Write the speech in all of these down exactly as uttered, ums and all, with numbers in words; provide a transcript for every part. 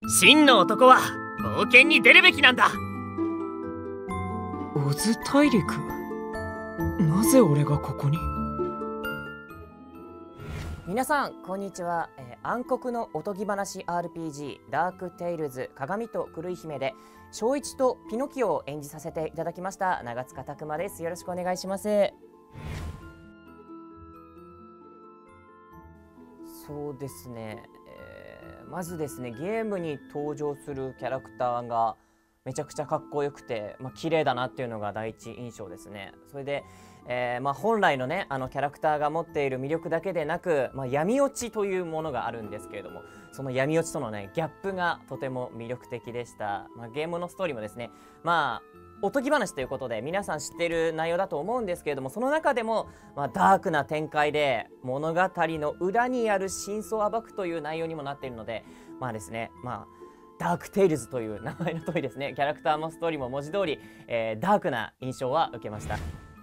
真の男は冒険に出るべきなんだ。 オズ大陸、なぜ俺がここに？ 皆さんこんにちは、えー、暗黒のおとぎ話 アールピージー ダークテイルズ鏡と狂い姫で正一とピノキオを演じさせていただきました長塚拓磨です。よろしくお願いします。そうですね、えー、まずですね、ゲームに登場するキャラクターがめちゃくちゃかっこよくて、まあ綺麗だなっていうのが第一印象ですね。それで、えーまあ、本来のねあのキャラクターが持っている魅力だけでなく、まあ、闇落ちというものがあるんですけれども、その闇落ちとのねギャップがとても魅力的でした。まあ、ゲームのストーリーもですね、まあおとぎ話ということで皆さん知っている内容だと思うんですけれども、その中でも、まあ、ダークな展開で物語の裏にある真相を暴くという内容にもなっているので、まあですね、まあダークテイルズという名前の通りですね、キャラクターもストーリーも文字通り、えー、ダークな印象は受けました。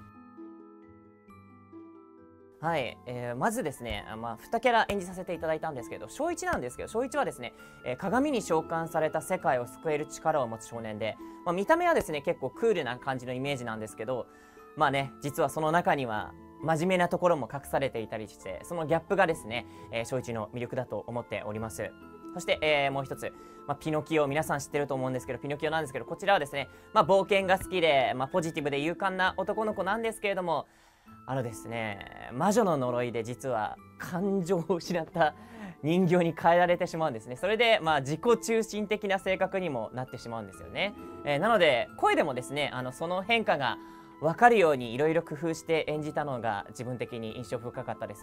はい、えー、まずですね、まあ、にキャラ演じさせていただいたんですけど、正一なんですけど、正一はですね、えー、鏡に召喚された世界を救える力を持つ少年で、まあ、見た目はですね結構クールな感じのイメージなんですけど、まあね、実はその中には真面目なところも隠されていたりして、そのギャップがですね、えー、正一の魅力だと思っております。そして、えー、もう一つ、まあ、ピノキオ、皆さん知ってると思うんですけど、ピノキオなんですけど、こちらはですね、まあ、冒険が好きで、まあ、ポジティブで勇敢な男の子なんですけれども、あのですね、魔女の呪いで実は感情を失った人形に変えられてしまうんですね。それで、まあ、自己中心的な性格にもなってしまうんですよね。えー、なので声でもですね、あのその変化が分かるようにいろいろ工夫して演じたのが自分的に印象深かったです。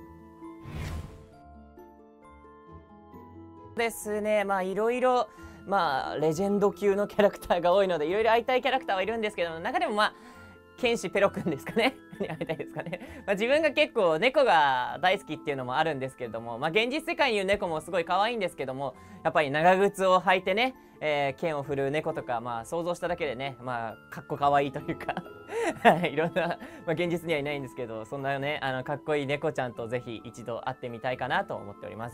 ですね、まあいろいろまあレジェンド級のキャラクターが多いのでいろいろ会いたいキャラクターはいるんですけど、中でもまあ剣士ペロくんですかねに会いたいですかね。まあ自分が結構猫が大好きっていうのもあるんですけれども、まあ現実世界にいる猫もすごい可愛いんですけども、やっぱり長靴を履いてね、えー、剣を振る猫とか、まあ想像しただけでね、まあかっこ可愛いというかはい、いろんな、まあ、現実にはいないんですけど、そんなねあのかっこいい猫ちゃんとぜひ一度会ってみたいかなと思っております。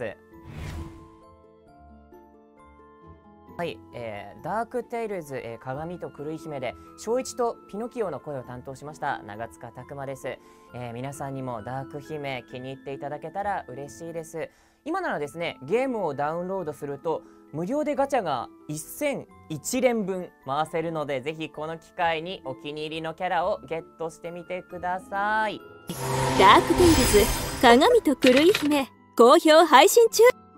はい、えー、ダークテイルズ、えー、鏡と狂い姫で正一とピノキオの声を担当しました長塚拓磨です。えー、皆さんにもダーク姫気に入っていただけたら嬉しいです。今ならですね、ゲームをダウンロードすると無料でガチャがせんいちれんぶん回せるので、ぜひこの機会にお気に入りのキャラをゲットしてみてください。 ダークテイルズ鏡と狂い姫好評配信中。